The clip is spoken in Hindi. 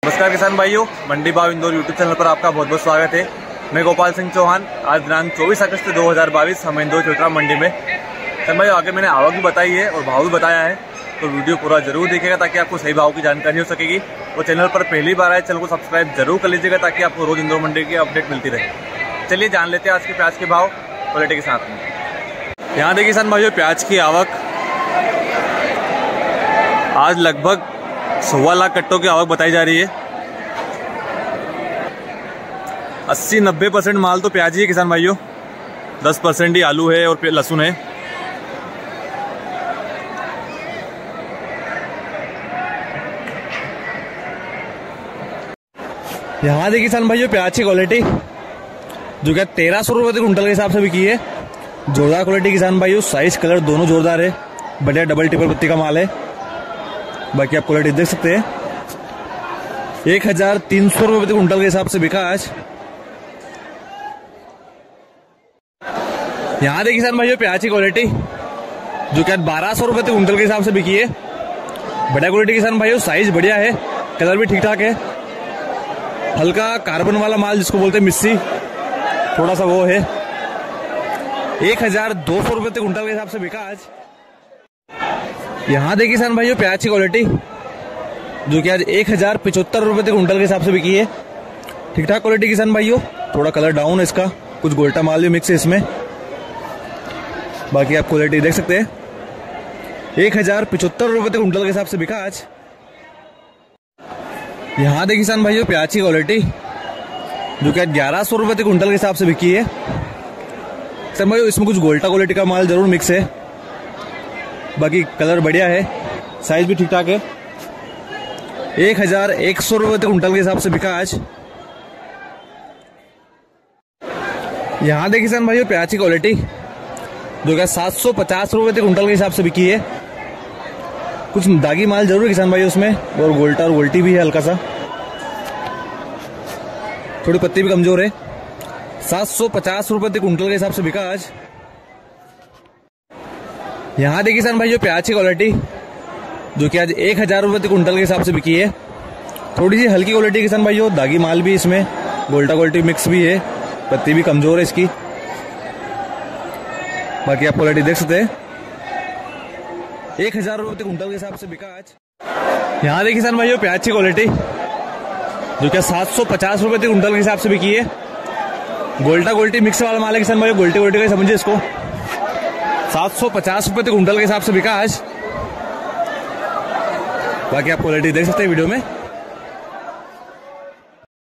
नमस्कार किसान भाइयों, मंडी भाव इंदौर यूट्यूब चैनल पर आपका बहुत बहुत स्वागत है। मैं गोपाल सिंह चौहान। आज दिनांक 24 अगस्त 2022 हम इंदौर चोटरा मंडी में। किसान भाइयों, आगे मैंने आवक भी बताई है और भाव भी बताया है, तो वीडियो पूरा जरूर देखिएगा ताकि आपको सही भाव की जानकारी हो सकेगी। और चैनल पर पहली बार आए चैनल को सब्सक्राइब जरूर कर लीजिएगा ताकि आपको रोज इंदौर मंडी की अपडेट मिलती रहे। चलिए जान लेते हैं आज के प्याज के भाव क्वालिटी के साथ में। यहाँ देखिए किसान भाइयों, प्याज की आवक आज लगभग 1.25 लाख कट्टों की आवक बताई जा रही है। 80-90% माल तो प्याज ही है किसान भाइयों, 10% ही आलू है और लहसुन है। यहाँ देखिए किसान भाइयों, प्याज की क्वालिटी जो क्या 1300 रुपये कुंटल के हिसाब से बिकी है। जोरदार क्वालिटी किसान भाइयों, साइज कलर दोनों जोरदार है, बढ़िया डबल टिपल पत्ती का माल है। बाकी आप क्वालिटी देख सकते हैं। 1300 रुपये प्रति कुंटल के हिसाब से बिका आज। यहाँ देखिए किसान भाइयों, प्याज की क्वालिटी जो क्या 1200 रुपये प्रति कुंटल के हिसाब से बिकी है। बढ़िया क्वालिटी किसान भाइयों, साइज बढ़िया है, कलर भी ठीक ठाक है। हल्का कार्बन वाला माल जिसको बोलते हैं मिस्सी, थोड़ा सा वो है। 1200 रुपये प्रति कुंटल के हिसाब से बिका आज। यहाँ देखिए किसान भाइयों, प्याज की क्वालिटी जो कि आज 1075 रुपये प्रति कुंटल के हिसाब से बिकी है। ठीक ठाक क्वालिटी किसान भाइयों, थोड़ा कलर डाउन है इसका, कुछ गोल्टा माल भी मिक्स है इसमें। बाकी आप क्वालिटी देख सकते हैं। 1075 रुपये प्रति कुंटल के हिसाब से बिका आज। यहाँ देखिए किसान भाइयों, प्याज की क्वालिटी जो कि आज 1100 रुपये प्रति कुंटल के हिसाब से बिकी है। सर भाइयों, इसमें कुछ गोल्टा क्वालिटी का माल जरूर मिक्स है। बाकी कलर बढ़िया है, साइज भी ठीक ठाक है। 1100 रुपये प्रति कुंटल के हिसाब से बिका आज। यहाँ देखिए किसान भाइयों, प्याज की क्वालिटी जो कि 750 रुपये प्रति कुंटल के हिसाब से बिकी है। कुछ दागी माल जरूर है किसान भाइयों उसमें, और गोल्टा और गोल्टी भी है हल्का सा, थोड़ी पत्ती भी कमजोर है। 750 रुपये प्रति कुंटल के हिसाब से बिका आज। यहाँ देखिए किसान भाइयों, प्याज की क्वालिटी जो कि आज 1000 रुपये प्रति कुंटल के हिसाब से बिकी है। थोड़ी सी हल्की क्वालिटी किसान भाइयों, दागी माल भी इसमें, गोल्टा गोल्टी मिक्स भी है, पत्ती भी कमजोर है इसकी। बाकी आप क्वालिटी देख सकते हैं। 1000 रुपये प्रति कुंटल के हिसाब से बिका आज। यहाँ देखिए किसान भाइयों, प्याज की क्वालिटी जो कि 750 रुपये प्रति कुंटल के हिसाब से बिकी है। गोल्टा गोल्टी मिक्स वाला माल है किसान भाइयों, गोल्टी गोल्टी का समझिए इसको। 750 रुपये प्रति कुंटल के हिसाब से बिका आज। बाकी आप क्वालिटी देख सकते हैं वीडियो में।